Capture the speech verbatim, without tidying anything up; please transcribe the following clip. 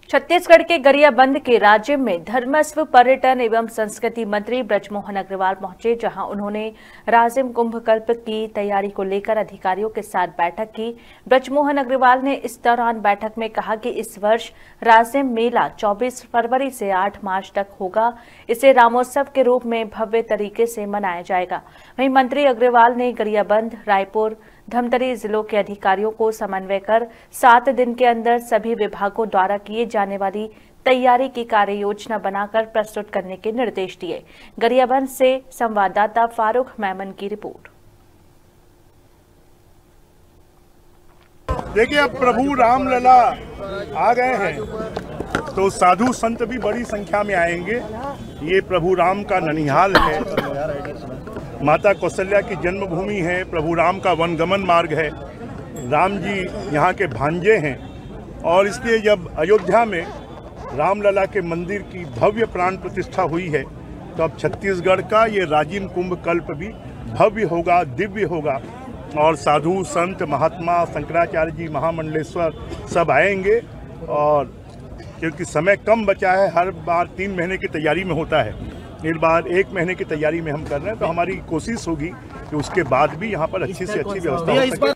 छत्तीसगढ़ के गरियाबंद के राज्य में धर्मस्व पर्यटन एवं संस्कृति मंत्री बृजमोहन अग्रवाल पहुंचे, जहां उन्होंने राजिम कुंभ कल्प की तैयारी को लेकर अधिकारियों के साथ बैठक की। बृजमोहन अग्रवाल ने इस दौरान बैठक में कहा कि इस वर्ष राजिम मेला चौबीस फरवरी से आठ मार्च तक होगा। इसे रामोत्सव के रूप में भव्य तरीके से मनाया जाएगा। वहीं मंत्री अग्रवाल ने गरियाबंद, रायपुर, धमतरी जिलों के अधिकारियों को समन्वय कर सात दिन के अंदर सभी विभागों द्वारा किए जाने वाली तैयारी की कार्य योजना बनाकर प्रस्तुत करने के निर्देश दिए। गरियाबंद से संवाददाता फारूक मेमन की रिपोर्ट। देखिए, अब प्रभु रामलला आ गए हैं तो साधु संत भी बड़ी संख्या में आएंगे। ये प्रभु राम का ननिहाल है, माता कौशल्या की जन्मभूमि है, प्रभु राम का वनगमन मार्ग है, राम जी यहाँ के भांजे हैं और इसलिए जब अयोध्या में रामलला के मंदिर की भव्य प्राण प्रतिष्ठा हुई है तो अब छत्तीसगढ़ का ये राजिम कुंभ कल्प भी भव्य होगा, दिव्य होगा और साधु संत महात्मा शंकराचार्य जी महामंडलेश्वर सब आएंगे। और क्योंकि समय कम बचा है, हर बार तीन महीने की तैयारी में होता है, इस बार एक महीने की तैयारी में हम कर रहे हैं, तो हमारी कोशिश होगी कि उसके बाद भी यहाँ पर अच्छी से अच्छी व्यवस्था हो सके।